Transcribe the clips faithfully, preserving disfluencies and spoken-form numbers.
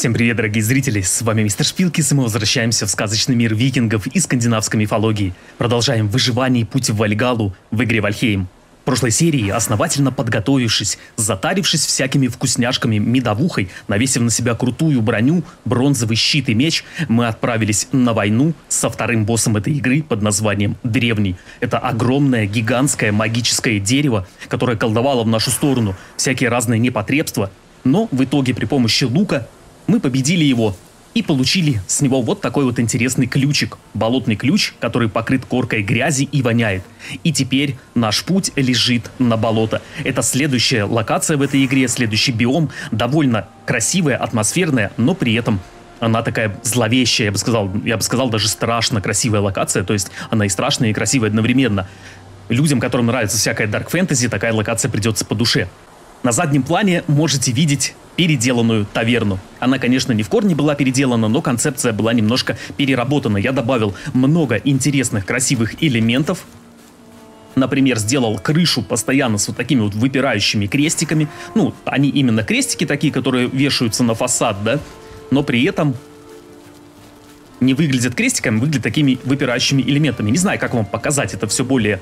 Всем привет, дорогие зрители, с вами Мистер Шпилкис, и мы возвращаемся в сказочный мир викингов и скандинавской мифологии. Продолжаем выживание и путь в Вальгаллу в игре Вальхейм. В прошлой серии, основательно подготовившись, затарившись всякими вкусняшками, медовухой, навесив на себя крутую броню, бронзовый щит и меч, мы отправились на войну со вторым боссом этой игры под названием Древний. Это огромное, гигантское магическое дерево, которое колдовало в нашу сторону всякие разные непотребства, но в итоге при помощи лука мы победили его и получили с него вот такой вот интересный ключик. Болотный ключ, который покрыт коркой грязи и воняет. И теперь наш путь лежит на болото. Это следующая локация в этой игре, следующий биом. Довольно красивая, атмосферная, но при этом она такая зловещая, я бы сказал, я бы сказал, даже страшно красивая локация. То есть она и страшная, и красивая одновременно. Людям, которым нравится всякая дарк фэнтези, такая локация придется по душе. На заднем плане можете видеть переделанную таверну. Она, конечно, не в корне была переделана, но концепция была немножко переработана. Я добавил много интересных, красивых элементов. Например, сделал крышу постоянно с вот такими вот выпирающими крестиками. Ну, они именно крестики такие, которые вешаются на фасад, да? Но при этом не выглядят крестиками, выглядят такими выпирающими элементами. Не знаю, как вам показать это все более...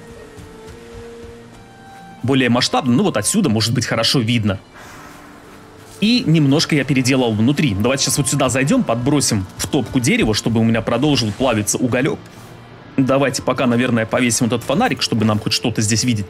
более масштабно, ну вот отсюда может быть хорошо видно. И немножко я переделал внутри. Давайте сейчас вот сюда зайдем, подбросим в топку дерева, чтобы у меня продолжил плавиться уголек. Давайте пока, наверное, повесим вот этот фонарик, чтобы нам хоть что-то здесь видеть.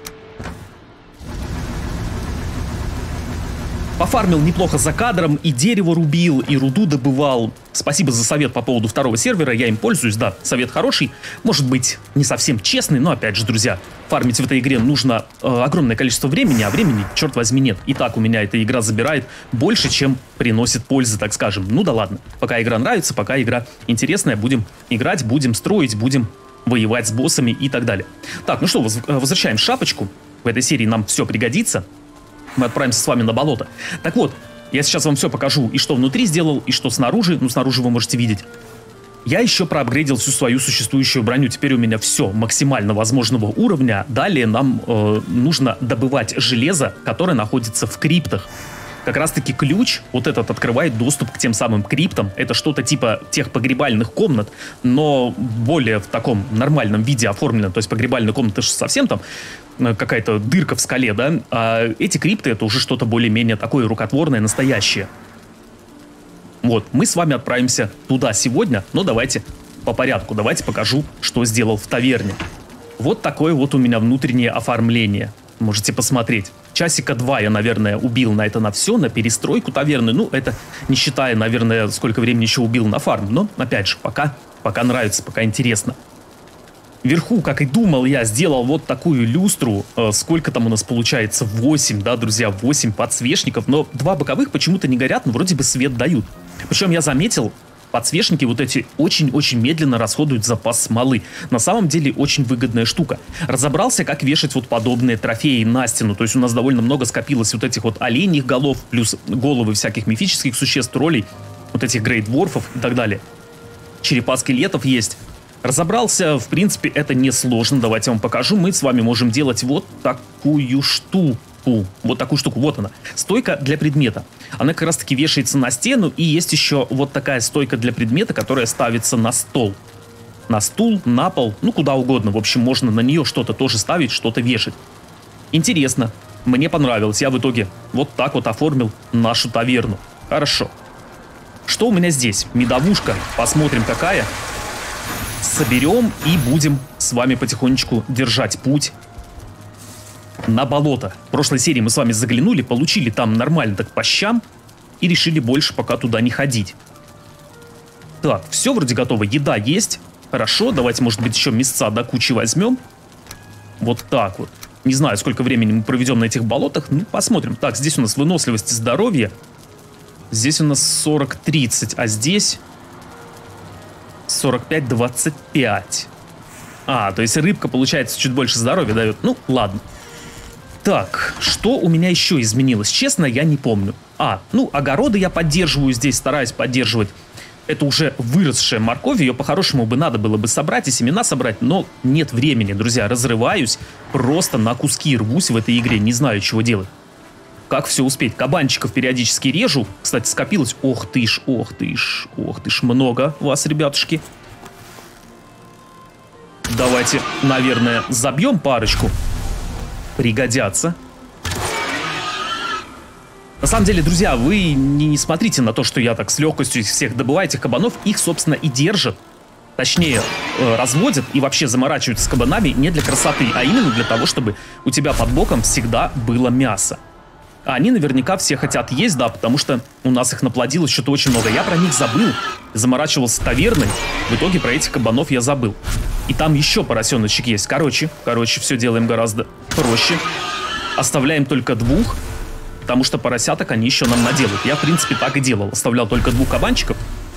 Пофармил неплохо за кадром, и дерево рубил, и руду добывал. Спасибо за совет по поводу второго сервера, я им пользуюсь, да, совет хороший. Может быть, не совсем честный, но опять же, друзья, фармить в этой игре нужно э, огромное количество времени, а времени, черт возьми, нет. И так у меня эта игра забирает больше, чем приносит пользы, так скажем. Ну да ладно, пока игра нравится, пока игра интересная, будем играть, будем строить, будем воевать с боссами и так далее. Так, ну что, воз возвращаем шапочку. В этой серии нам все пригодится. Мы отправимся с вами на болото. Так вот, я сейчас вам все покажу, и что внутри сделал, и что снаружи. Ну, снаружи вы можете видеть. Я еще проапгрейдил всю свою существующую броню. Теперь у меня все максимально возможного уровня. Далее нам э, нужно добывать железо, которое находится в криптах. Как раз таки ключ вот этот открывает доступ к тем самым криптам. Это что-то типа тех погребальных комнат, но более в таком нормальном виде оформлено. То есть погребальная комната же совсем там какая-то дырка в скале, да? А эти крипты это уже что-то более-менее такое рукотворное, настоящее. Вот, мы с вами отправимся туда сегодня, но давайте по порядку. Давайте покажу, что сделал в таверне. Вот такое вот у меня внутреннее оформление. Можете посмотреть. Часика два я, наверное, убил на это на все, на перестройку таверны. Ну, это не считая, наверное, сколько времени еще убил на фарм. Но, опять же, пока, пока нравится, пока интересно. Вверху, как и думал, я сделал вот такую люстру. Э, сколько там у нас получается? восемь, да, друзья, восемь подсвечников. Но два боковых почему-то не горят, но вроде бы свет дают. Причем я заметил, подсвечники вот эти очень-очень медленно расходуют запас смолы. На самом деле очень выгодная штука. Разобрался, как вешать вот подобные трофеи на стену. То есть у нас довольно много скопилось вот этих вот оленьих голов, плюс головы всяких мифических существ, троллей, вот этих грейдворфов и так далее. Черепа скелетов есть. Разобрался, в принципе, это несложно. Давайте я вам покажу. Мы с вами можем делать вот такую штуку. Вот такую штуку, вот она. Стойка для предмета. Она как раз таки вешается на стену. И есть еще вот такая стойка для предмета, которая ставится на стол. На стул, на пол, ну куда угодно. В общем, можно на нее что-то тоже ставить, что-то вешать. Интересно. Мне понравилось. Я в итоге вот так вот оформил нашу таверну. Хорошо. Что у меня здесь? Медовушка. Посмотрим, какая. Соберем и будем с вами потихонечку держать путь на болото. В прошлой серии мы с вами заглянули, получили там нормально так по щам и решили больше пока туда не ходить. Так, все вроде готово. Еда есть. Хорошо, давайте, может быть, еще мясца до кучи возьмем. Вот так вот. Не знаю, сколько времени мы проведем на этих болотах. Ну, посмотрим. Так, здесь у нас выносливость и здоровье. Здесь у нас сорок тридцать, а здесь... сорок пять двадцать пять. А, то есть рыбка, получается, чуть больше здоровья дает. Ну, ладно. Так, что у меня еще изменилось? Честно, я не помню. А, ну, огороды я поддерживаю здесь, стараюсь поддерживать. Это уже выросшая морковь, ее по-хорошему бы надо было бы собрать и семена собрать, но нет времени, друзья, разрываюсь, просто на куски рвусь в этой игре, не знаю, чего делать. Как все успеть? Кабанчиков периодически режу. Кстати, скопилось. Ох ты ж, ох ты ж, ох ты ж, много вас, ребятушки. Давайте, наверное, забьем парочку. Пригодятся. На самом деле, друзья, вы не, не смотрите на то, что я так с легкостью из всех добываю этих кабанов. Их, собственно, и держат. Точнее, э, разводят и вообще заморачиваются с кабанами не для красоты, а именно для того, чтобы у тебя под боком всегда было мясо. А они наверняка все хотят есть, да, потому что у нас их наплодилось что-то очень много. Я про них забыл, заморачивался таверной, в итоге про этих кабанов я забыл. И там еще поросеночек есть. Короче, короче, все делаем гораздо проще. Оставляем только двух, потому что поросяток они еще нам наделают. Я, в принципе, так и делал. Оставлял только двух кабанчиков.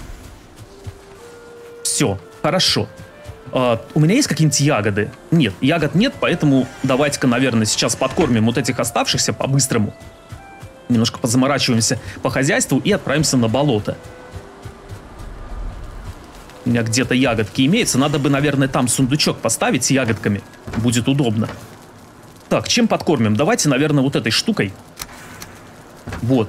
Все, хорошо. Uh, у меня есть какие-нибудь ягоды? Нет, ягод нет, поэтому давайте-ка, наверное, сейчас подкормим вот этих оставшихся по-быстрому. Немножко позаморачиваемся по хозяйству и отправимся на болото. У меня где-то ягодки имеются. Надо бы, наверное, там сундучок поставить с ягодками. Будет удобно. Так, чем подкормим? Давайте, наверное, вот этой штукой. Вот.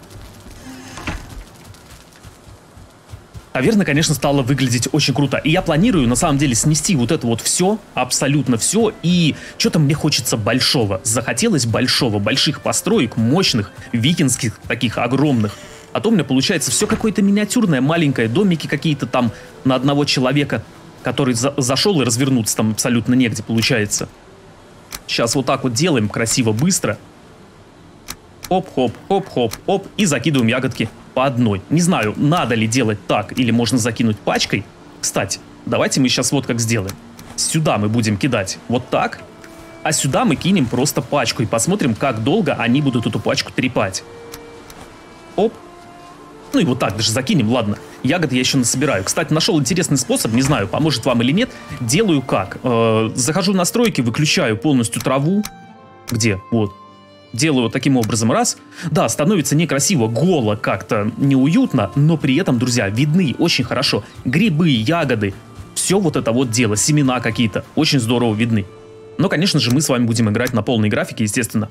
Таверна, конечно, стала выглядеть очень круто. И я планирую, на самом деле, снести вот это вот все, абсолютно все. И что-то мне хочется большого. Захотелось большого, больших построек, мощных, викингских, таких огромных. А то у меня получается все какое-то миниатюрное, маленькое, домики какие-то там на одного человека, который за зашел и развернуться там абсолютно негде получается. Сейчас вот так вот делаем красиво, быстро. Хоп-хоп, хоп-хоп, хоп. И закидываем ягодки по одной. Не знаю, надо ли делать так, или можно закинуть пачкой. Кстати, давайте мы сейчас вот как сделаем. Сюда мы будем кидать вот так, а сюда мы кинем просто пачку и посмотрим, как долго они будут эту пачку трепать. Оп. Ну и вот так даже закинем, ладно. Ягод я еще насобираю. Кстати, нашел интересный способ, не знаю, поможет вам или нет. Делаю как? Э, захожу в настройки, выключаю полностью траву. Где? Вот. Делаю таким образом раз. Да, становится некрасиво, голо, как-то неуютно, но при этом, друзья, видны очень хорошо грибы, ягоды, все вот это вот дело, семена какие-то, очень здорово видны. Но, конечно же, мы с вами будем играть на полной графике, естественно.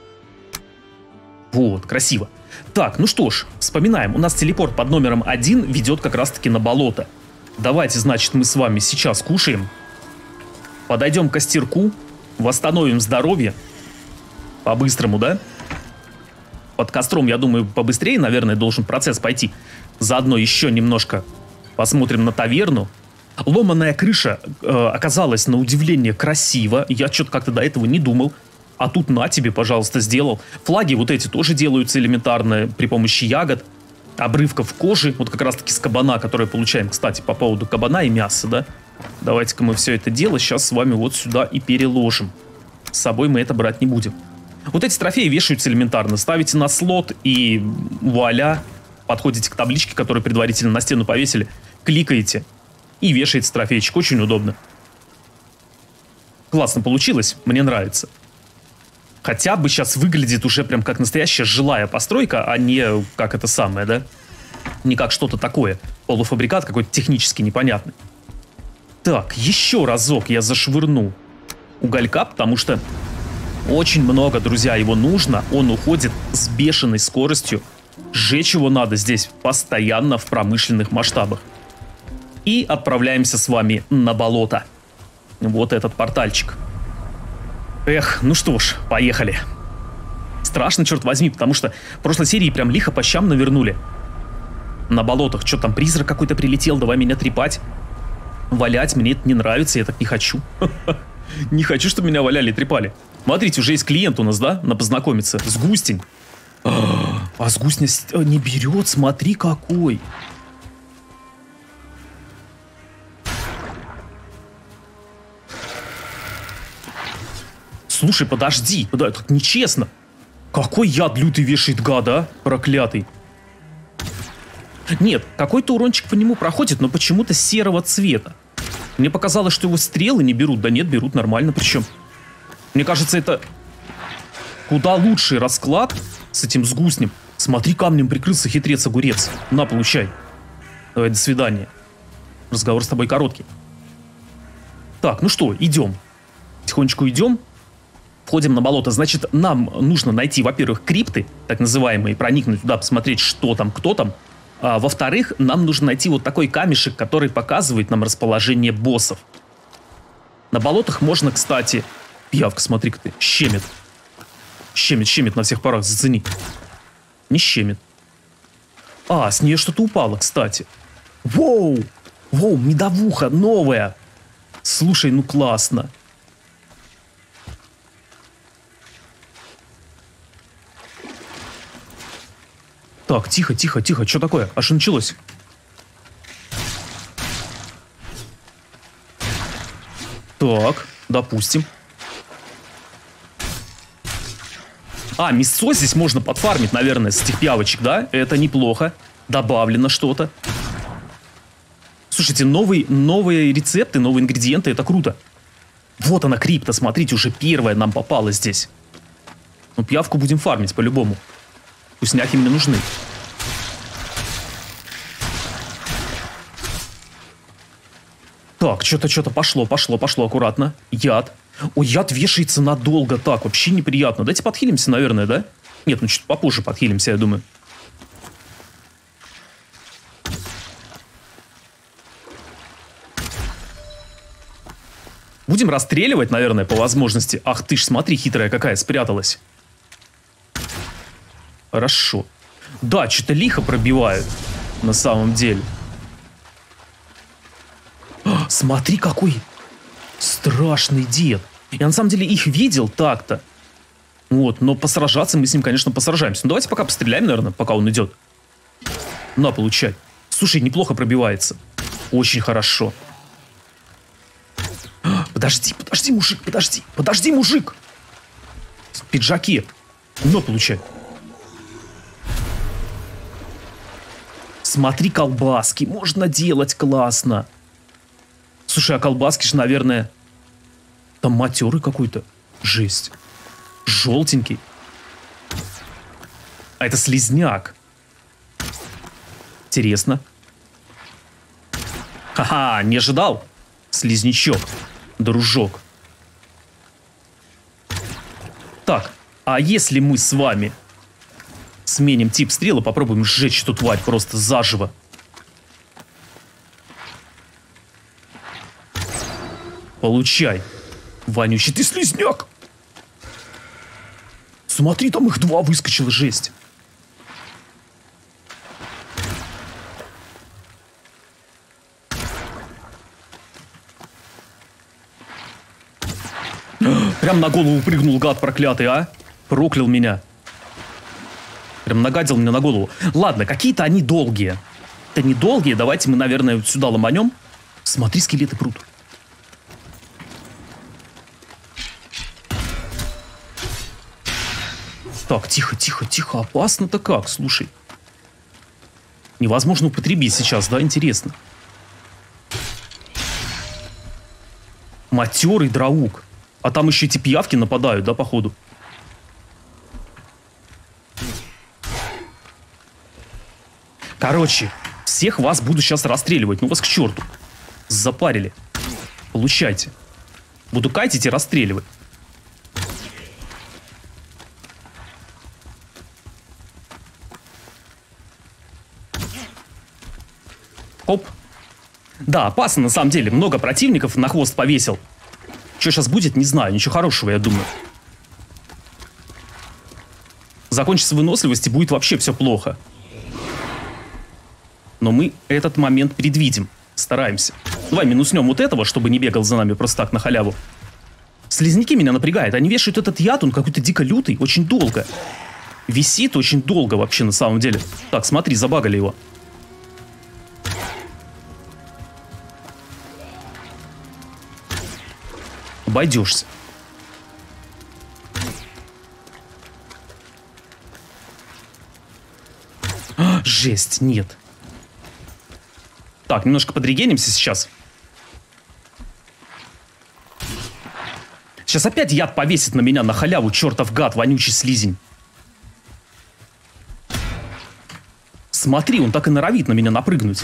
Вот, красиво. Так, ну что ж, вспоминаем, у нас телепорт под номером один ведет как раз-таки на болото. Давайте, значит, мы с вами сейчас кушаем. Подойдем к костерку, восстановим здоровье. По-быстрому, да? Под костром, я думаю, побыстрее, наверное, должен процесс пойти. Заодно еще немножко посмотрим на таверну. Ломаная крыша э, оказалась на удивление красиво. Я что-то как-то до этого не думал. А тут на тебе, пожалуйста, сделал. Флаги вот эти тоже делаются элементарно при помощи ягод. Обрывков кожи, вот как раз-таки с кабана, который получаем, кстати, по поводу кабана и мяса, да? Давайте-ка мы все это дело сейчас с вами вот сюда и переложим. С собой мы это брать не будем. Вот эти трофеи вешаются элементарно. Ставите на слот и вуаля, подходите к табличке, которую предварительно на стену повесили, кликаете и вешаете трофейчик. Очень удобно. Классно получилось, мне нравится. Хотя бы сейчас выглядит уже прям как настоящая жилая постройка, а не как это самое, да? Не как что-то такое. Полуфабрикат какой-то технически непонятный. Так, еще разок я зашвырну уголька, потому что очень много, друзья, его нужно. Он уходит с бешеной скоростью. Сжечь его надо здесь постоянно в промышленных масштабах. И отправляемся с вами на болото. Вот этот портальчик. Эх, ну что ж, поехали. Страшно, черт возьми, потому что в прошлой серии прям лихо по щам навернули. На болотах. Что там, призрак какой-то прилетел, давай меня трепать. Валять мне это не нравится, я так не хочу. Не хочу, чтобы меня валяли и трепали. Смотрите, уже есть клиент у нас, да, на познакомиться. Сгустень. А сгустня не берет, смотри какой. Слушай, подожди, это нечестно. Какой яд лютый вешает гада, а? Проклятый. Нет, какой-то урончик по нему проходит, но почему-то серого цвета. Мне показалось, что его стрелы не берут. Да нет, берут нормально причем. Мне кажется, это куда лучший расклад с этим сгустнем. Смотри, камнем прикрылся хитрец-огурец. На, получай. Давай, до свидания. Разговор с тобой короткий. Так, ну что, идем. Тихонечку идем. Входим на болото. Значит, нам нужно найти, во-первых, крипты, так называемые, проникнуть туда, посмотреть, что там, кто там. А, во-вторых, нам нужно найти вот такой камешек, который показывает нам расположение боссов. На болотах можно, кстати... Пиявка, смотри-ка ты, щемит. Щемит, щемит на всех парах, зацени. Не щемит. А, с нее что-то упало, кстати. Воу! Воу, медовуха новая. Слушай, ну классно. Так, тихо, тихо, тихо. Что такое? А что началось? Так, допустим. А, мясо здесь можно подфармить, наверное, с этих пиявочек, да? Это неплохо. Добавлено что-то. Слушайте, новые, новые рецепты, новые ингредиенты, это круто. Вот она, крипта, смотрите, уже первая нам попала здесь. Ну, пиявку будем фармить по-любому. Вкусняхи мне нужны. Так, что-то, что-то пошло, пошло, пошло, аккуратно. Яд. Ой, яд вешается надолго. Так, вообще неприятно. Давайте подхилимся, наверное, да? Нет, ну чуть попозже подхилимся, я думаю. Будем расстреливать, наверное, по возможности. Ах ты ж, смотри, хитрая какая, спряталась. Хорошо. Да, что-то лихо пробивают. На самом деле. А, смотри, какой страшный дед. Я на самом деле их видел так-то. Вот, но посражаться мы с ним, конечно, посражаемся. Ну, давайте пока постреляем, наверное, пока он идет. На, получай. Слушай, неплохо пробивается. Очень хорошо. Подожди, подожди, мужик, подожди. Подожди, мужик. В пиджаке. На, получай. Смотри, колбаски. Можно делать классно. Слушай, а колбаски же, наверное... Там матерый какой-то. Жесть. Желтенький. А это слизняк. Интересно. Ха-ха, не ожидал. Слизнячок. Дружок. Так, а если мы с вами сменим тип стрелы, попробуем сжечь эту тварь просто заживо. Получай. Вонючий ты слизняк. Смотри, там их два выскочило, жесть. Прям на голову прыгнул, гад проклятый, а? Проклял меня. Прям нагадил мне на голову. Ладно, какие-то они долгие. Это не долгие, давайте мы, наверное, вот сюда ломанем. Смотри, скелеты прут. Так, тихо, тихо, тихо. Опасно-то как, слушай. Невозможно употребить сейчас, да? Интересно. Матерый драук. А там еще эти пиявки нападают, да, походу? Короче, всех вас буду сейчас расстреливать. Ну вас к черту. Запарили. Получайте. Буду кайтить и расстреливать. Оп. Да, опасно на самом деле. Много противников на хвост повесил. Что сейчас будет, не знаю. Ничего хорошего, я думаю. Закончится выносливость и будет вообще все плохо. Но мы этот момент предвидим. Стараемся. Давай минуснем вот этого, чтобы не бегал за нами просто так на халяву. Слизняки меня напрягают. Они вешают этот яд, он какой-то дико лютый. Очень долго. Висит очень долго вообще на самом деле. Так, смотри, забагали его. Обойдешься. А, жесть, нет. Так, немножко подрегенимся сейчас. Сейчас опять яд повесит на меня на халяву, чертов гад, вонючий слизень. Смотри, он так и норовит на меня напрыгнуть.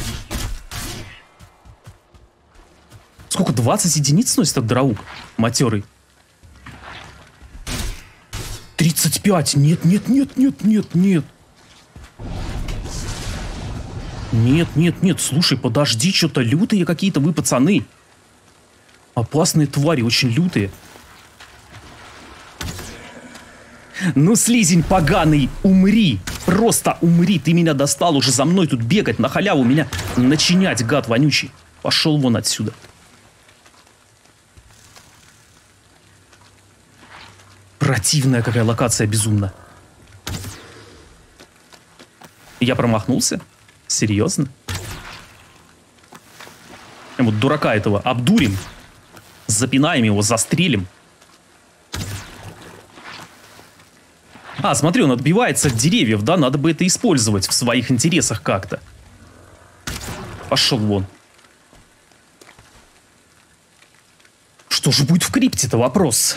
Сколько? двадцать единиц сносит этот драук? Матерый. тридцать пять! Нет, нет, нет, нет, нет, нет. Нет, нет, нет, слушай, подожди, что-то лютые какие-то вы, пацаны. Опасные твари, очень лютые. Ну, слизень поганый, умри. Просто умри, ты меня достал уже за мной тут бегать, на халяву меня начинять, гад вонючий. Пошел вон отсюда. Противная какая локация, безумно. Я промахнулся? Серьезно? Вот дурака этого обдурим, запинаем его, застрелим. А, смотри, он отбивается от деревьев, да? Надо бы это использовать в своих интересах как-то. Пошел вон. Что же будет в крипте-то, вопрос?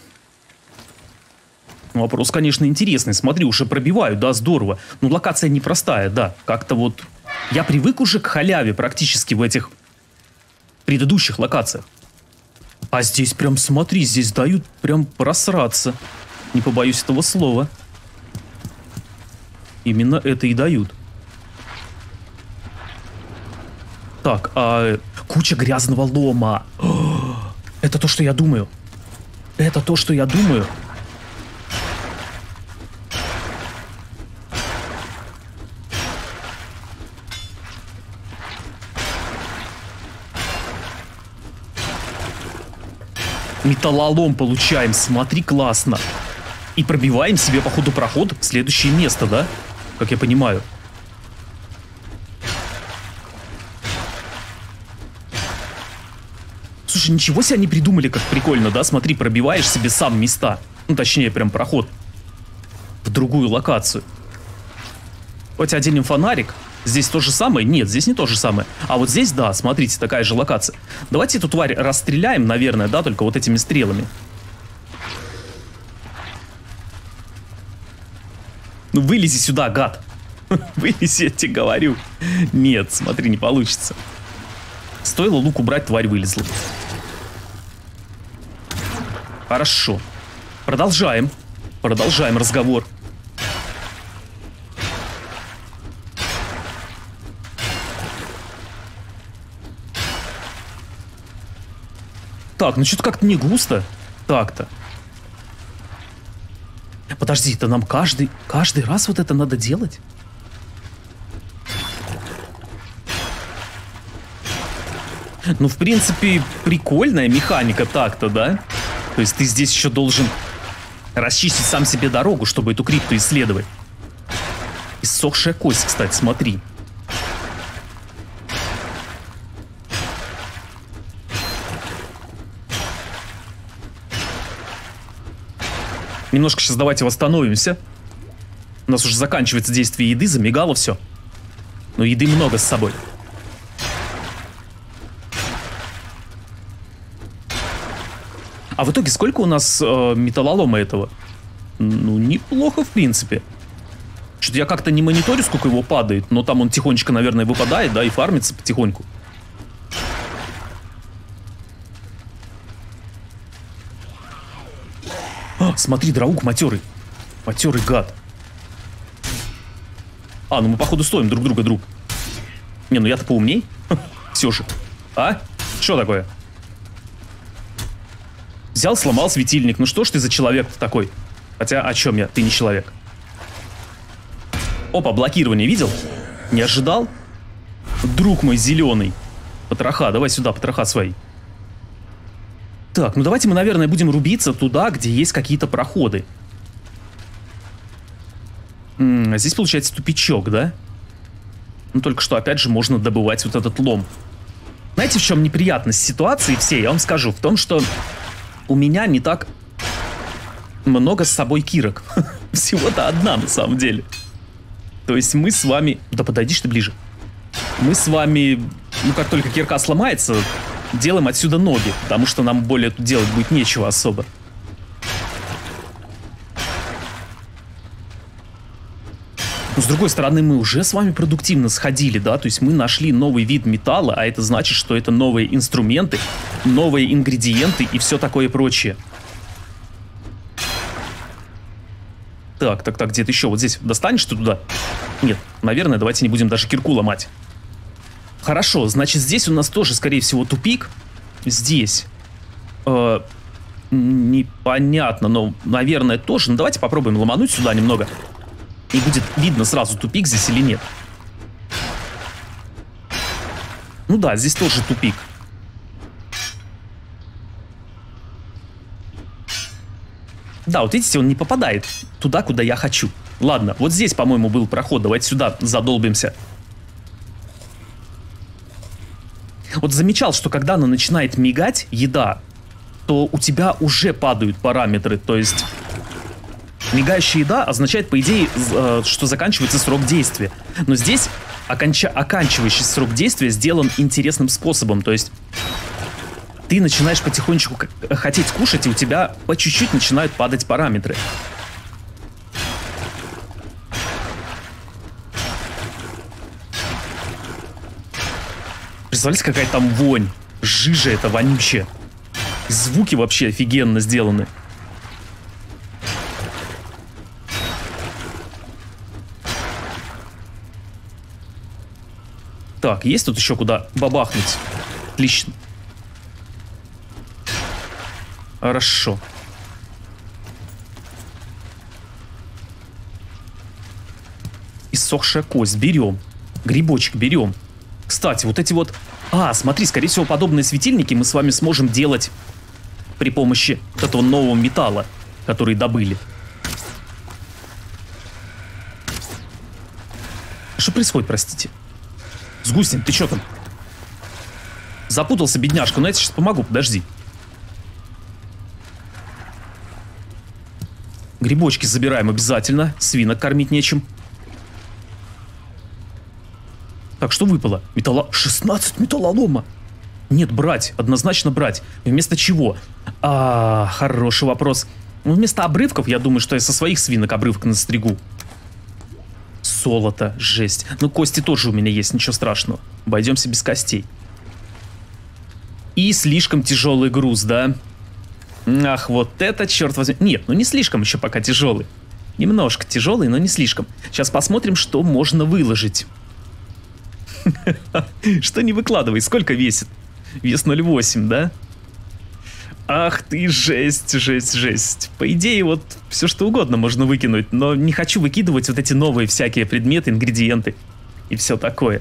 Вопрос, конечно, интересный. Смотри, уже пробивают, да, здорово. Ну, локация непростая, да. Как-то вот... Я привык уже к халяве практически в этих предыдущих локациях. А здесь прям, смотри, здесь дают прям просраться. Не побоюсь этого слова. Именно это и дают. Так, а... куча грязного лома. О, это то, что я думаю. Это то, что я думаю. Металлолом получаем, смотри, классно. И пробиваем себе, походу, проход в следующее место, да? Как я понимаю. Слушай, ничего себе они придумали, как прикольно, да? Смотри, пробиваешь себе сам места. Ну, точнее, прям проход в другую локацию. Хоть отделим фонарик. Здесь то же самое? Нет, здесь не то же самое. А вот здесь, да, смотрите, такая же локация. Давайте эту тварь расстреляем, наверное, да, только вот этими стрелами. Ну, вылези сюда, гад. Вылези, я тебе говорю. Нет, смотри, не получится. Стоило лук убрать, тварь вылезла. Хорошо. Продолжаем. Продолжаем разговор. Так, ну что-то как-то не густо. Так-то. Подожди, это нам каждый, каждый раз вот это надо делать? Ну, в принципе, прикольная механика так-то, да? То есть ты здесь еще должен расчистить сам себе дорогу, чтобы эту крипту исследовать. Иссохшая кость, кстати, смотри. Немножко сейчас давайте восстановимся. У нас уже заканчивается действие еды, замигало все. Но еды много с собой. А в итоге сколько у нас э, металлолома этого? Ну, неплохо, в принципе. Что-то я как-то не мониторю, сколько его падает. Но там он тихонечко, наверное, выпадает, да, и фармится потихоньку. А, смотри, драук матерый. Матерый гад. А, ну мы, походу, стоим друг друга, друг. Не, ну я-то поумней. Все же. А? Что такое? Взял, сломал светильник. Ну что ж ты за человек-то такой? Хотя, о чем я? Ты не человек. Опа, блокирование видел? Не ожидал? Друг мой зеленый. Потроха, давай сюда, потроха свои. Так, ну давайте мы, наверное, будем рубиться туда, где есть какие-то проходы. М -м, здесь получается тупичок, да? Ну только что, опять же, можно добывать вот этот лом. Знаете, в чем неприятность ситуации всей? Я вам скажу. В том, что у меня не так много с собой кирок. Всего-то одна, на самом деле. То есть мы с вами... Да подойдишь ты ближе. Мы с вами... Ну, как только кирка сломается, делаем отсюда ноги. Потому что нам более тут делать будет нечего особо. Но с другой стороны, мы уже с вами продуктивно сходили, да? То есть мы нашли новый вид металла, а это значит, что это новые инструменты, новые ингредиенты и все такое прочее. Так, так, так, где-то еще. Вот здесь достанешь ты туда? Нет, наверное, давайте не будем даже кирку ломать. Хорошо, значит, здесь у нас тоже, скорее всего, тупик. Здесь. Э, непонятно, но, наверное, тоже. Ну, давайте попробуем ломануть сюда немного. И будет видно сразу, тупик здесь или нет. Ну да, здесь тоже тупик. Да, вот видите, он не попадает туда, куда я хочу. Ладно, вот здесь, по-моему, был проход. Давайте сюда задолбимся. Вот замечал, что когда она начинает мигать, еда, то у тебя уже падают параметры. То есть мигающая еда означает, по идее, что заканчивается срок действия. Но здесь оконча... оканчивающий срок действия сделан интересным способом. То есть ты начинаешь потихонечку хотеть кушать, и у тебя по чуть-чуть начинают падать параметры. Представляете, какая там вонь. Жижа это вонючая. Звуки вообще офигенно сделаны. Так, есть тут еще куда бабахнуть? Отлично. Хорошо. Иссохшая кость. Берем. Грибочек берем. Кстати, вот эти вот... А, смотри, скорее всего, подобные светильники мы с вами сможем делать при помощи вот этого нового металла, который добыли. Что происходит, простите? Сгустин, ты что там? Запутался, бедняжка, но я тебе сейчас помогу, подожди. Грибочки забираем обязательно. Свинок кормить нечем. Так, что выпало? Металло... шестнадцать металлолома. Нет, брать. Однозначно брать. Вместо чего? А, хороший вопрос. Ну, вместо обрывков, я думаю, что я со своих свинок обрывок настригу. Золото. Жесть. Ну, кости тоже у меня есть, ничего страшного. Обойдемся без костей. И слишком тяжелый груз, да? Ах, вот это, черт возьми. Нет, ну не слишком еще пока тяжелый. Немножко тяжелый, но не слишком. Сейчас посмотрим, что можно выложить. Что не выкладывай, сколько весит? Вес ноль восемь, да? Ах ты, жесть, жесть, жесть. По идее, вот все что угодно можно выкинуть, но не хочу выкидывать вот эти новые всякие предметы, ингредиенты и все такое.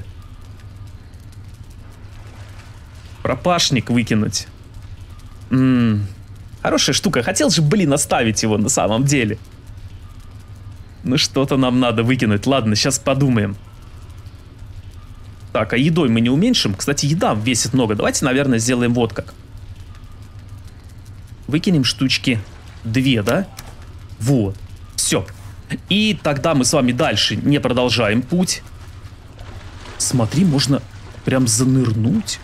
Пропашник выкинуть. Ммм, хорошая штука. Хотел же, блин, оставить его на самом деле. Ну что-то нам надо выкинуть. Ладно, сейчас подумаем. Так, а едой мы не уменьшим? Кстати, еда весит много. Давайте, наверное, сделаем вот как. Выкинем штучки две, да? Вот. Все. И тогда мы с вами дальше не продолжаем путь. Смотри, можно прям занырнуть.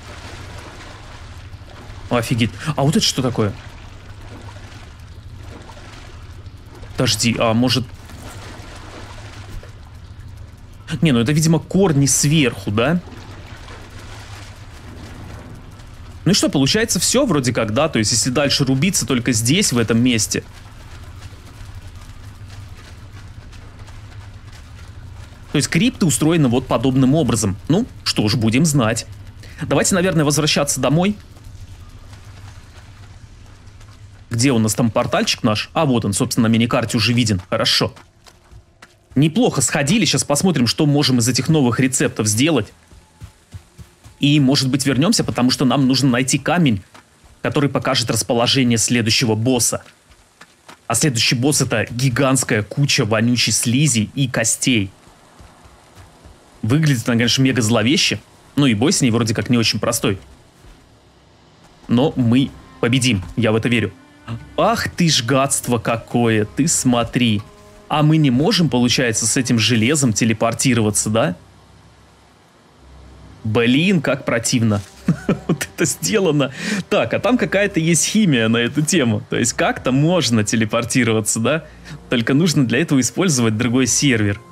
Офигеть. А вот это что такое? Подожди, а может... Не, ну это, видимо, корни сверху, да? Ну и что, получается все вроде как, да? То есть, если дальше рубиться только здесь, в этом месте. То есть, крипты устроены вот подобным образом. Ну, что ж, будем знать. Давайте, наверное, возвращаться домой. Где у нас там портальчик наш? А, вот он, собственно, на миникарте уже виден. Хорошо. Неплохо сходили, сейчас посмотрим, что можем из этих новых рецептов сделать. И, может быть, вернемся, потому что нам нужно найти камень, который покажет расположение следующего босса. А следующий босс — это гигантская куча вонючей слизи и костей. Выглядит она, конечно, мега зловеще. Ну и бой с ней вроде как не очень простой. Но мы победим, я в это верю. Ах ты ж гадство какое, ты смотри. А мы не можем, получается, с этим железом телепортироваться, да? Блин, как противно. Вот это сделано. Так, а там какая-то есть химия на эту тему. То есть как-то можно телепортироваться, да? Только нужно для этого использовать другой сервер.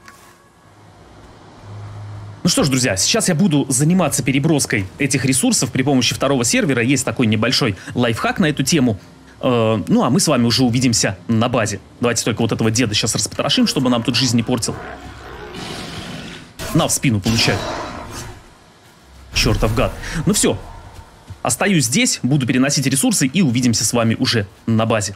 Ну что ж, друзья, сейчас я буду заниматься переброской этих ресурсов при помощи второго сервера. Есть такой небольшой лайфхак на эту тему. Э, ну, а мы с вами уже увидимся на базе. Давайте только вот этого деда сейчас распотрошим, чтобы нам тут жизнь не портил. На, в спину получай. Чертов гад. Ну все. Остаюсь здесь, буду переносить ресурсы и увидимся с вами уже на базе.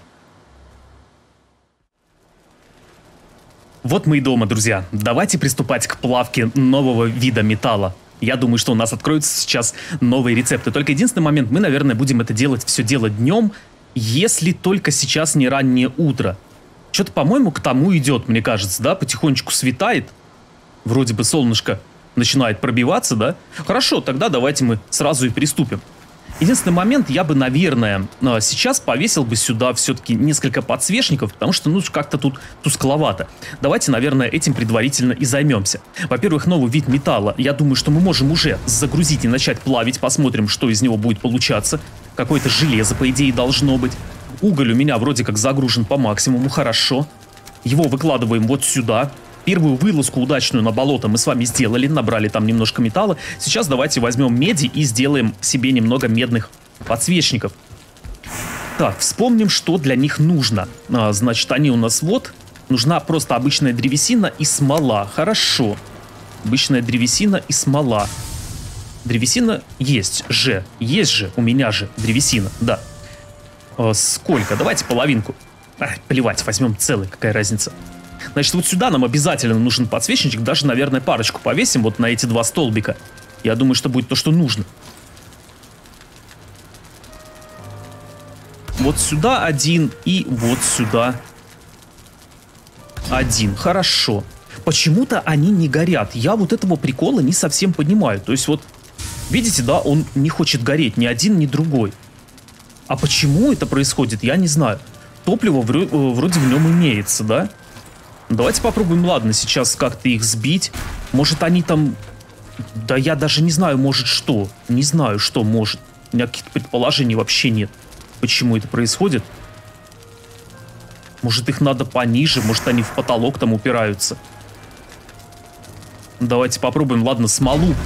Вот мы и дома, друзья. Давайте приступать к плавке нового вида металла. Я думаю, что у нас откроются сейчас новые рецепты. Только единственный момент, мы, наверное, будем это делать, все дело днем, если только сейчас не раннее утро. Что-то, по-моему, к тому идет, мне кажется, да? Потихонечку светает. Вроде бы солнышко начинает пробиваться, да? Хорошо, тогда давайте мы сразу и приступим. Единственный момент, я бы, наверное, сейчас повесил бы сюда все-таки несколько подсвечников, потому что, ну, как-то тут тускловато. Давайте, наверное, этим предварительно и займемся. Во-первых, новый вид металла. Я думаю, что мы можем уже загрузить и начать плавить. Посмотрим, что из него будет получаться. Какое-то железо, по идее, должно быть. Уголь у меня вроде как загружен по максимуму, хорошо. Его выкладываем вот сюда. Первую вылазку удачную на болото мы с вами сделали, набрали там немножко металла. Сейчас давайте возьмем меди и сделаем себе немного медных подсвечников. Так, вспомним, что для них нужно. А, значит, они у нас вот. Нужна просто обычная древесина и смола. Хорошо. Обычная древесина и смола. Древесина есть же. Есть же, у меня же древесина, да. А, сколько? Давайте половинку. А, плевать, возьмем целый, какая разница. Значит, вот сюда нам обязательно нужен подсвечничек. Даже, наверное, парочку повесим вот на эти два столбика. Я думаю, что будет то, что нужно. Вот сюда один и вот сюда один. Хорошо. Почему-то они не горят. Я вот этого прикола не совсем понимаю. То есть вот, видите, да, он не хочет гореть ни один, ни другой. А почему это происходит, я не знаю. Топливо вроде в нем имеется, да? Давайте попробуем, ладно, сейчас как-то их сбить. Может, они там... Да я даже не знаю, может, что. Не знаю, что может. У меня каких-то предположений вообще нет. Почему это происходит? Может, их надо пониже, может, они в потолок там упираются. Давайте попробуем, ладно, смолу.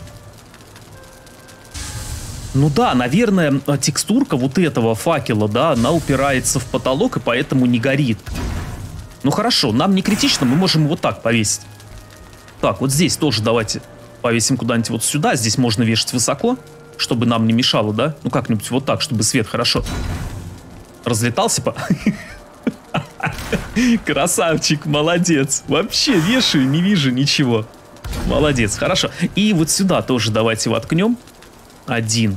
Ну да, наверное, текстурка вот этого факела, да, она упирается в потолок и поэтому не горит. Ну хорошо, нам не критично, мы можем вот так повесить. Так, вот здесь тоже давайте повесим куда-нибудь вот сюда. Здесь можно вешать высоко, чтобы нам не мешало, да? Ну как-нибудь вот так, чтобы свет хорошо разлетался по... Красавчик, молодец. Вообще вешаю, не вижу ничего. Молодец, хорошо. И вот сюда тоже давайте воткнем. Один.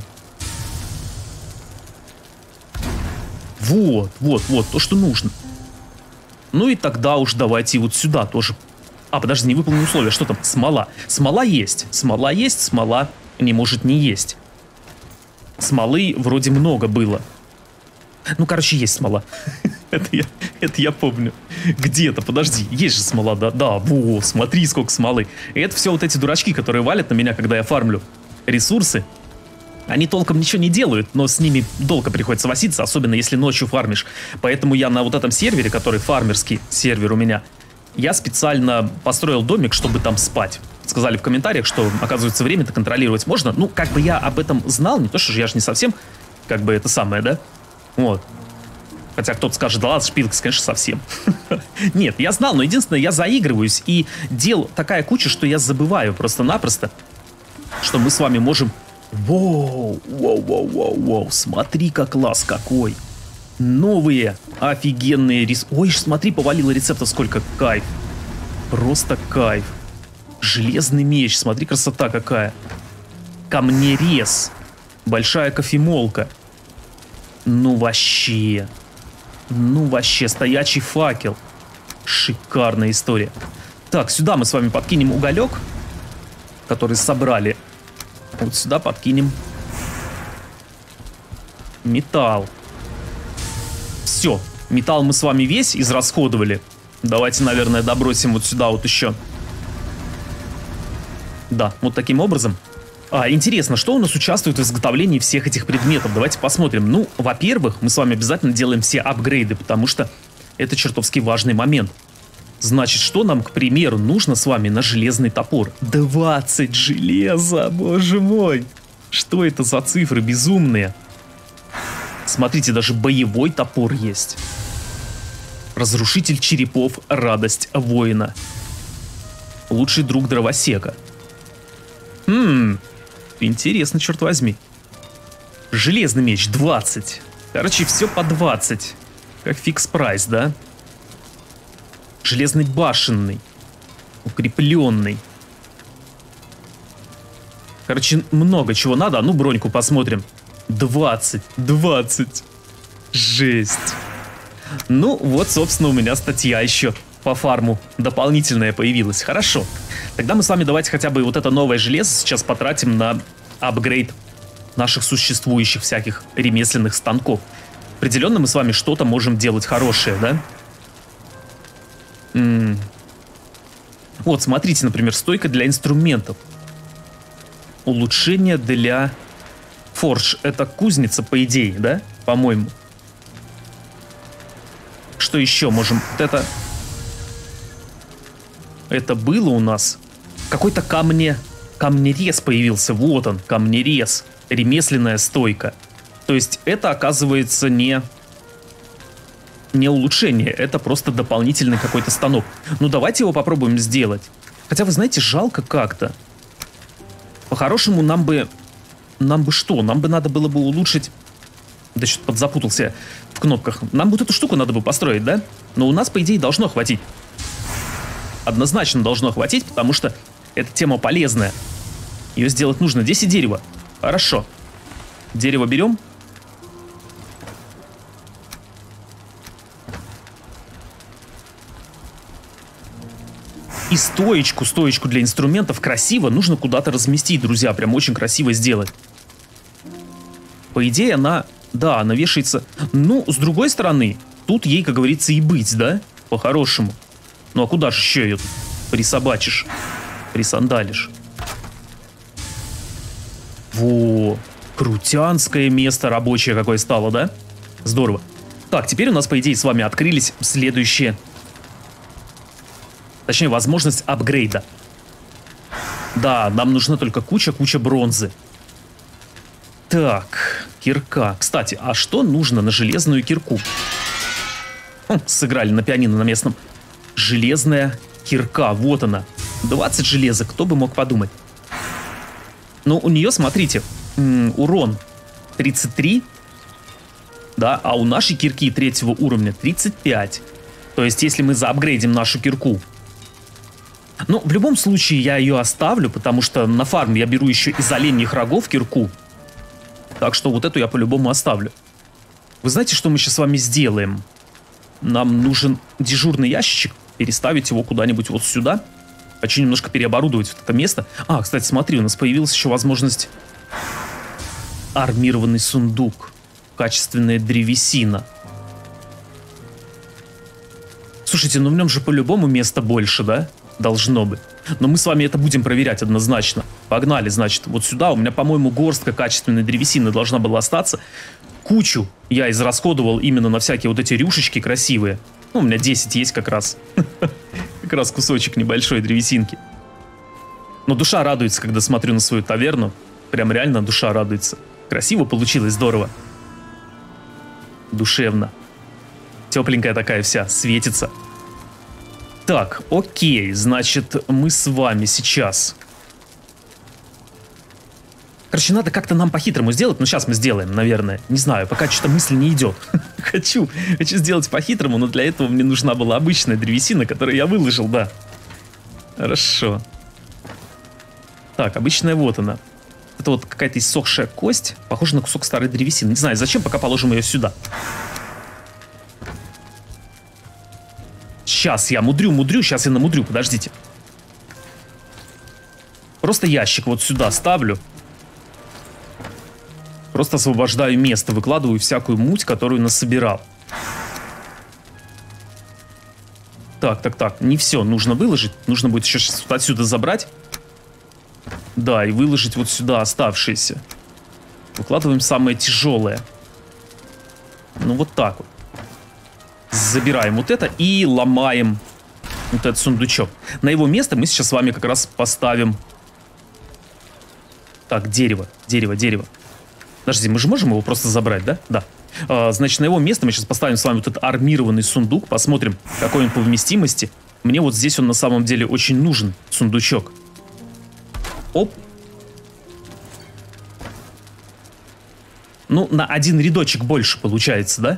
Вот, вот, вот, то, что нужно. Ну и тогда уж давайте вот сюда тоже. А, подожди, не выполнено условие. Что там? Смола. Смола есть. Смола есть, смола не может не есть. Смолы вроде много было. Ну, короче, есть смола. это, я, это я помню. Где-то, подожди, есть же смола, да? Да, во, смотри, сколько смолы. И это все вот эти дурачки, которые валят на меня, когда я фармлю ресурсы. Они толком ничего не делают, но с ними долго приходится возиться, особенно если ночью фармишь. Поэтому я на вот этом сервере, который фармерский сервер у меня, я специально построил домик, чтобы там спать. Сказали в комментариях, что, оказывается, время-то контролировать можно. Ну, как бы я об этом знал, не то, что я же не совсем, как бы это самое, да? Вот. Хотя кто-то скажет, да ладно, Шпилкс, конечно, совсем. Нет, я знал, но единственное, я заигрываюсь, и дел такая куча, что я забываю просто-напросто, что мы с вами можем... Воу, воу, воу, воу, воу, смотри-ка класс какой. Новые офигенные рис... Ой, смотри, повалило рецептов сколько, кайф. Просто кайф. Железный меч, смотри, красота какая. Камнерез. Большая кофемолка. Ну вообще. Ну вообще, стоячий факел. Шикарная история. Так, сюда мы с вами подкинем уголек, который собрали. Вот сюда подкинем металл. Все, металл мы с вами весь израсходовали. Давайте, наверное, добросим вот сюда вот еще. Да, вот таким образом. А, интересно, что у нас участвует в изготовлении всех этих предметов? Давайте посмотрим. Ну, во-первых, мы с вами обязательно делаем все апгрейды, потому что это чертовски важный момент. Значит, что нам, к примеру, нужно с вами на железный топор? двадцать железа, боже мой! Что это за цифры безумные? Смотрите, даже боевой топор есть. Разрушитель черепов, радость воина. Лучший друг дровосека. Хм, интересно, черт возьми. Железный меч двадцать. Короче, все по двадцать. Как фикс прайс, да? Железный башенный. Укрепленный. Короче, много чего надо. А ну, броньку посмотрим. двадцать. двадцать. Жесть. Ну, вот, собственно, у меня статья еще по фарму дополнительная появилась. Хорошо. Тогда мы с вами давайте хотя бы вот это новое железо сейчас потратим на апгрейд наших существующих всяких ремесленных станков. Определенно мы с вами что-то можем делать хорошее, да? М-м. Вот, смотрите, например, стойка для инструментов. Улучшение для... Форж. Это кузница, по идее, да? По-моему. Что еще можем? Вот это... Это было у нас. Какой-то камне... Камнерез появился. Вот он, камнерез. Ремесленная стойка. То есть это, оказывается, не... Не улучшение. Это просто дополнительный какой-то станок. Ну, давайте его попробуем сделать. Хотя, вы знаете, жалко как-то. По-хорошему, нам бы... Нам бы что? Нам бы надо было бы улучшить... Да что-то подзапутался в кнопках. Нам вот эту штуку надо бы построить, да? Но у нас, по идее, должно хватить. Однозначно должно хватить, потому что эта тема полезная. Ее сделать нужно. десять дерева. Хорошо. Дерево берем. И стоечку, стоечку для инструментов красиво нужно куда-то разместить, друзья. Прям очень красиво сделать. По идее, она... Да, она вешается... Ну, с другой стороны, тут ей, как говорится, и быть, да? По-хорошему. Ну, а куда же еще ее тут присобачишь? Присандалишь. Во, крутянское место рабочее какое стало, да? Здорово. Так, теперь у нас, по идее, с вами открылись следующие... Точнее, возможность апгрейда. Да, нам нужна только куча-куча бронзы. Так, кирка. Кстати, а что нужно на железную кирку? Хм, сыграли на пианино на местном. Железная кирка, вот она. двадцать железа, кто бы мог подумать. Ну, у нее, смотрите, урон тридцать три. Да, а у нашей кирки третьего уровня тридцать пять. То есть, если мы заапгрейдим нашу кирку... Ну, в любом случае, я ее оставлю, потому что на фарм я беру еще из оленьих рогов кирку. Так что вот эту я по-любому оставлю. Вы знаете, что мы сейчас с вами сделаем? Нам нужен дежурный ящичек. Переставить его куда-нибудь вот сюда. Хочу немножко переоборудовать вот это место. А, кстати, смотри, у нас появилась еще возможность... Армированный сундук. Качественная древесина. Слушайте, ну в нем же по-любому места больше, да? Должно быть. Но мы с вами это будем проверять однозначно. Погнали, значит, вот сюда. У меня, по-моему, горстка качественной древесины должна была остаться. Кучу я израсходовал именно на всякие вот эти рюшечки красивые. Ну, у меня десять есть как раз. Как раз кусочек небольшой древесинки. Но душа радуется, когда смотрю на свою таверну. Прям реально душа радуется. Красиво получилось, здорово. Душевно. Тепленькая такая вся, светится. Так, окей, значит, мы с вами сейчас... Короче, надо как-то нам по-хитрому сделать, но сейчас мы сделаем, наверное. Не знаю, пока что-то мысль не идет. Хочу, хочу сделать по-хитрому, но для этого мне нужна была обычная древесина, которую я выложил, да. Хорошо. Так, обычная вот она. Это вот какая-то иссохшая кость, похожа на кусок старой древесины. Не знаю, зачем, пока положим ее сюда. Сейчас я мудрю, мудрю, сейчас я намудрю, подождите. Просто ящик вот сюда ставлю. Просто освобождаю место, выкладываю всякую муть, которую насобирал. Так, так, так, не все нужно выложить. Нужно будет еще сейчас вот отсюда забрать. Да, и выложить вот сюда оставшиеся. Выкладываем самое тяжелое. Ну вот так вот. Забираем вот это и ломаем вот этот сундучок. На его место мы сейчас с вами как раз поставим... Так, дерево, дерево, дерево. Подожди, мы же можем его просто забрать, да? Да. А, значит, на его место мы сейчас поставим с вами вот этот армированный сундук. Посмотрим, какой он по вместимости. Мне вот здесь он на самом деле очень нужен, сундучок. Оп. Ну, на один рядочек больше получается, да?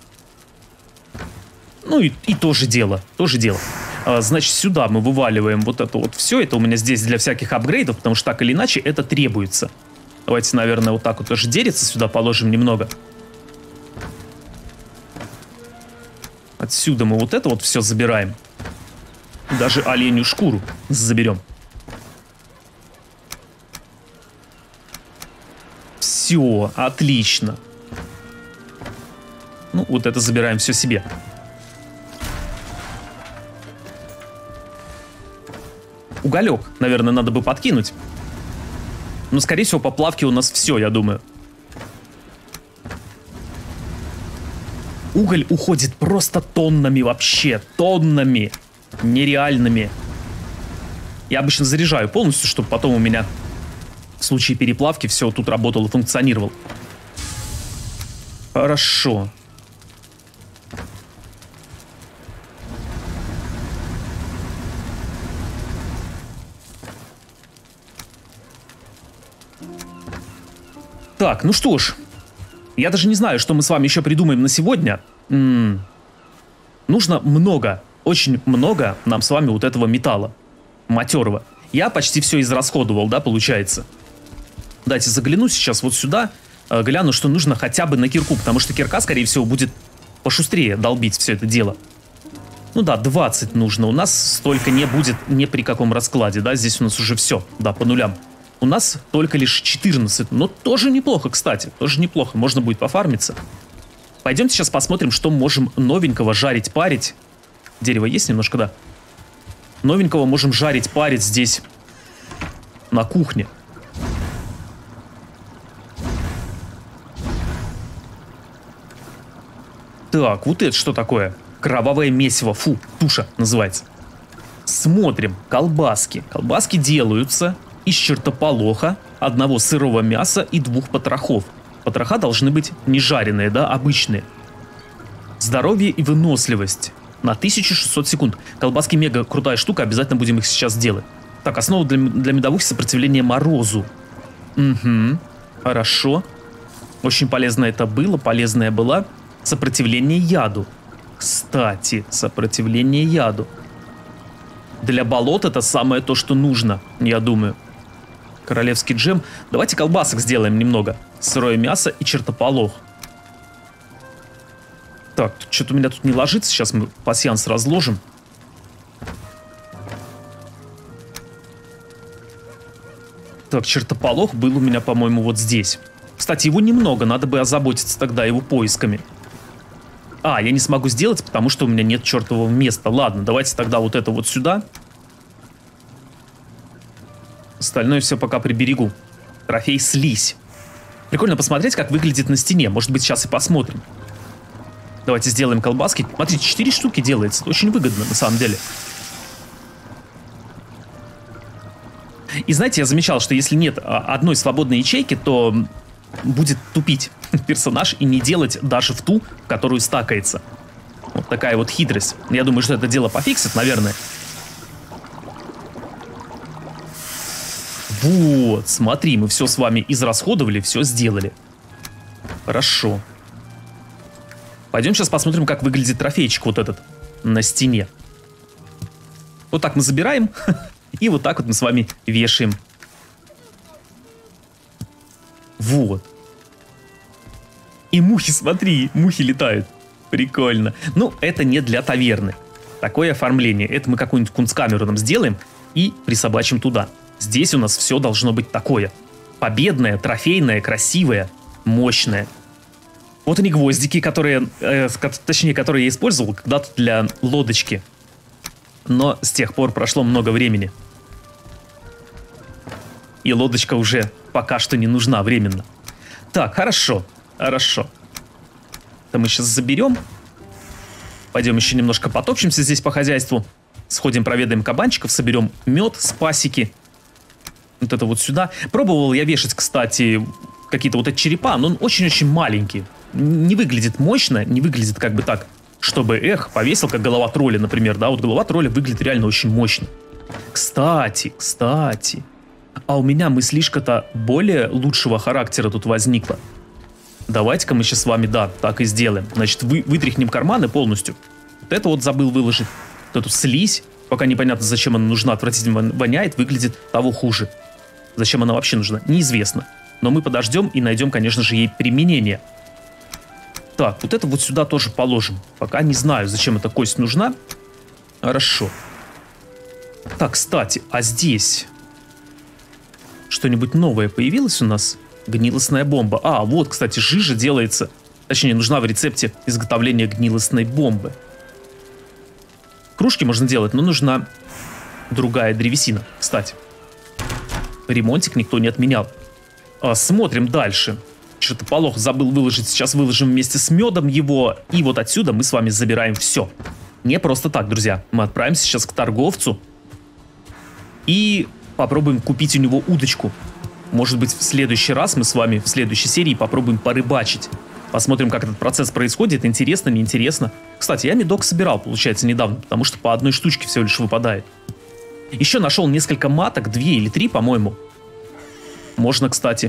Ну и, и тоже дело, тоже дело. А, значит, сюда мы вываливаем вот это вот все. Это у меня здесь для всяких апгрейдов, потому что так или иначе это требуется. Давайте, наверное, вот так вот тоже дереца сюда положим немного. Отсюда мы вот это вот все забираем. Даже оленью шкуру заберем. Все, отлично. Ну, вот это забираем все себе. Уголек, наверное, надо бы подкинуть. Но, скорее всего, по плавке у нас все, я думаю. Уголь уходит просто тоннами вообще. Тоннами. Нереальными. Я обычно заряжаю полностью, чтобы потом у меня в случае переплавки все тут работало, функционировало. Хорошо. Так, ну что ж. Я даже не знаю, что мы с вами еще придумаем на сегодня. М-м. Нужно много, очень много нам с вами вот этого металла. Матерого. Я почти все израсходовал, да, получается. Дайте загляну сейчас вот сюда. Э, гляну, что нужно хотя бы на кирку. Потому что кирка, скорее всего, будет пошустрее долбить все это дело. Ну да, двадцать нужно. У нас столько не будет ни при каком раскладе, да. Здесь у нас уже все, да, по нулям. У нас только лишь четырнадцать. Но тоже неплохо, кстати. Тоже неплохо. Можно будет пофармиться. Пойдемте сейчас посмотрим, что можем новенького жарить, парить. Дерево есть немножко, да. Новенького можем жарить, парить здесь на кухне. Так, вот это что такое? Кровавое месиво. Фу, туша называется. Смотрим. Колбаски. Колбаски делаются из чертополоха, одного сырого мяса и двух потрохов. Потроха должны быть не жареные, да, обычные. Здоровье и выносливость на тысячу шестьсот секунд. Колбаски мега крутая штука, обязательно будем их сейчас делать. Так, основа для, для медовухи — сопротивление морозу. Угу, хорошо. Очень полезно это было, полезная была. Сопротивление яду. Кстати, сопротивление яду. Для болот это самое то, что нужно, я думаю. Королевский джем. Давайте колбасок сделаем немного. Сырое мясо и чертополох. Так, что-то у меня тут не ложится. Сейчас мы пасьянс разложим. Так, чертополох был у меня, по-моему, вот здесь. Кстати, его немного. Надо бы озаботиться тогда его поисками. А, я не смогу сделать, потому что у меня нет чертового места. Ладно, давайте тогда вот это вот сюда. Остальное все пока приберегу. Трофей слизь. Прикольно посмотреть, как выглядит на стене. Может быть, сейчас и посмотрим. Давайте сделаем колбаски. Смотрите, четыре штуки делается. Это очень выгодно, на самом деле. И знаете, я замечал, что если нет одной свободной ячейки, то будет тупить персонаж и не делать даже в ту, в которую стакается. Вот такая вот хитрость. Я думаю, что это дело пофиксит, наверное. Вот, смотри, мы все с вами израсходовали, все сделали. Хорошо. Пойдем сейчас посмотрим, как выглядит трофейчик вот этот на стене. Вот так мы забираем, и вот так вот мы с вами вешаем. Вот. И мухи, смотри, мухи летают. Прикольно. Ну, это не для таверны. Такое оформление. Это мы какую-нибудь кунсткамеру нам сделаем и присобачим туда. Здесь у нас все должно быть такое. Победное, трофейное, красивое, мощное. Вот они гвоздики, которые, э, точнее, которые я использовал когда-то для лодочки. Но с тех пор прошло много времени. И лодочка уже пока что не нужна временно. Так, хорошо, хорошо. Это мы сейчас заберем. Пойдем еще немножко потопчемся здесь по хозяйству. Сходим, проведаем кабанчиков, соберем мед с пасеки. Вот это вот сюда. Пробовал я вешать, кстати, какие-то вот эти черепа, но он очень-очень маленький. Не выглядит мощно, не выглядит как бы так, чтобы, эх, повесил, как голова тролля, например, да, вот голова тролля выглядит реально очень мощно. Кстати, кстати, а у меня мыслишка-то более лучшего характера тут возникла. Давайте-ка мы сейчас с вами, да, так и сделаем. Значит, вы, вытряхнем карманы полностью. Вот это вот забыл выложить. Вот эту слизь, пока непонятно, зачем она нужна, отвратительно воняет, выглядит того хуже. Зачем она вообще нужна, неизвестно. Но мы подождем и найдем, конечно же, ей применение. Так, вот это вот сюда тоже положим. Пока не знаю, зачем эта кость нужна. Хорошо. Так, кстати, а здесь что-нибудь новое появилось у нас? Гнилостная бомба. А, вот, кстати, жижа делается. Точнее, нужна в рецепте изготовления гнилостной бомбы. Кружки можно делать, но нужна другая древесина, кстати. Ремонтик никто не отменял. А, смотрим дальше. Что-то полох забыл выложить. Сейчас выложим вместе с медом его. И вот отсюда мы с вами забираем все. Не просто так, друзья. Мы отправимся сейчас к торговцу. И попробуем купить у него удочку. Может быть, в следующий раз мы с вами в следующей серии попробуем порыбачить. Посмотрим, как этот процесс происходит. Интересно, неинтересно. Кстати, я медок собирал, получается, недавно. Потому что по одной штучке всего лишь выпадает. Еще нашел несколько маток. Две или три, по-моему. Можно, кстати...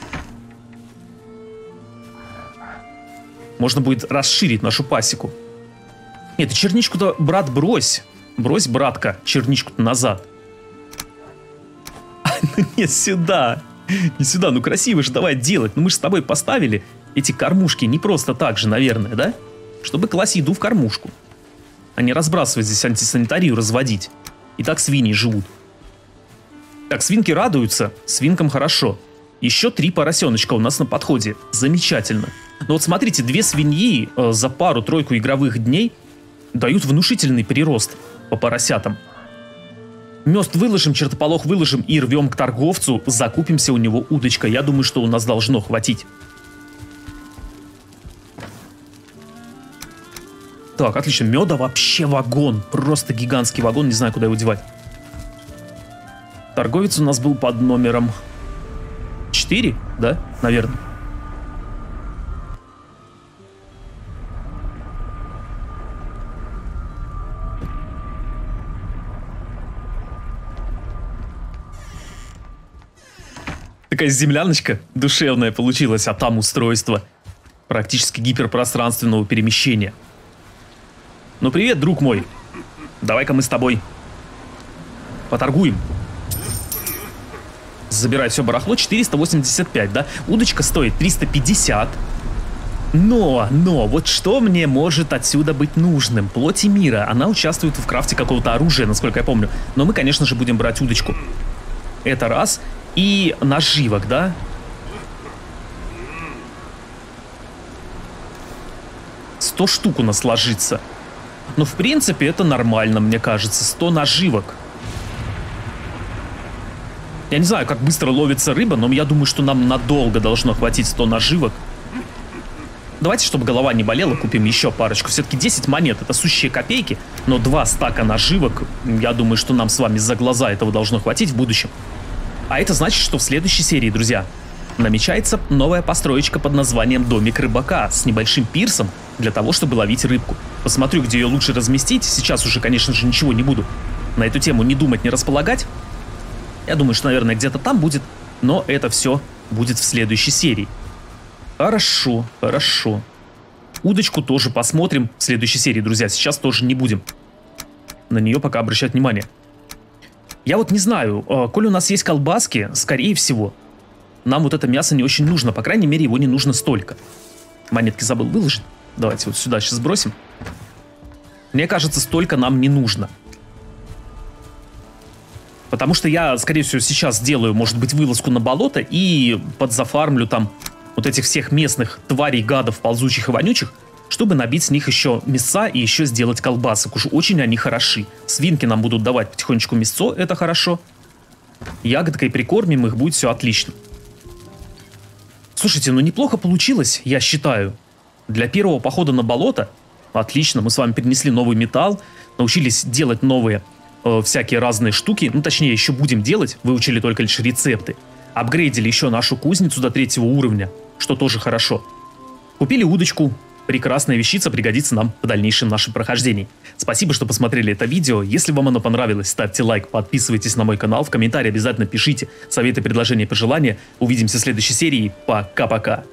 Можно будет расширить нашу пасеку. Нет, ты черничку-то, брат, брось. Брось, братка, черничку-то назад. Ну не сюда. Не сюда, ну красиво же давай делать. Ну мы же с тобой поставили эти кормушки не просто так же, наверное, да? Чтобы класть еду в кормушку. А не разбрасывать здесь антисанитарию, разводить. И так свиньи живут. Так, свинки радуются, свинкам хорошо. Еще три поросеночка у нас на подходе. Замечательно. Но вот смотрите, две свиньи э, за пару-тройку игровых дней дают внушительный прирост по поросятам. Мёст выложим, чертополох выложим и рвем к торговцу, закупимся у него удочкой. Я думаю, что у нас должно хватить. Так, отлично. Меда вообще вагон. Просто гигантский вагон. Не знаю, куда его девать. Торговец у нас был под номером четыре, да? Наверное. Такая земляночка душевная получилась, а там устройство практически гиперпространственного перемещения. Ну привет, друг мой. Давай-ка мы с тобой поторгуем. Забирай все барахло. Четыреста восемьдесят пять, да? Удочка стоит триста пятьдесят. Но, но, вот что мне может отсюда быть нужным? Плоти мира. Она участвует в крафте какого-то оружия, насколько я помню. Но мы, конечно же, будем брать удочку. Это раз. И наживок, да? сто штук у нас ложится. Ну, в принципе, это нормально, мне кажется. сто наживок. Я не знаю, как быстро ловится рыба, но я думаю, что нам надолго должно хватить сто наживок. Давайте, чтобы голова не болела, купим еще парочку. Все-таки десять монет, это сущие копейки, но два стака наживок, я думаю, что нам с вами за глаза этого должно хватить в будущем. А это значит, что в следующей серии, друзья, намечается новая построечка под названием «Домик рыбака» с небольшим пирсом для того, чтобы ловить рыбку. Посмотрю, где ее лучше разместить. Сейчас уже, конечно же, ничего не буду на эту тему не думать, не располагать. Я думаю, что, наверное, где-то там будет, но это все будет в следующей серии. Хорошо, хорошо. Удочку тоже посмотрим в следующей серии, друзья. Сейчас тоже не будем на нее пока обращать внимание. Я вот не знаю, э, коли у нас есть колбаски, скорее всего, нам вот это мясо не очень нужно. По крайней мере, его не нужно столько. Монетки забыл выложить. Давайте вот сюда сейчас сбросим. Мне кажется, столько нам не нужно. Потому что я, скорее всего, сейчас сделаю, может быть, вылазку на болото и подзафармлю там вот этих всех местных тварей, гадов, ползучих и вонючих, чтобы набить с них еще мяса и еще сделать колбасок. Уж очень они хороши. Свинки нам будут давать потихонечку мясо, это хорошо. Ягодкой прикормим их, будет все отлично. Слушайте, ну неплохо получилось, я считаю. Для первого похода на болото отлично. Мы с вами перенесли новый металл, научились делать новые э, всякие разные штуки. Ну, точнее, еще будем делать, выучили только лишь рецепты. Апгрейдили еще нашу кузницу до третьего уровня, что тоже хорошо. Купили удочку. Прекрасная вещица, пригодится нам в дальнейшем нашем прохождении. Спасибо, что посмотрели это видео. Если вам оно понравилось, ставьте лайк, подписывайтесь на мой канал. В комментарии обязательно пишите советы, предложения, пожелания. Увидимся в следующей серии. Пока-пока.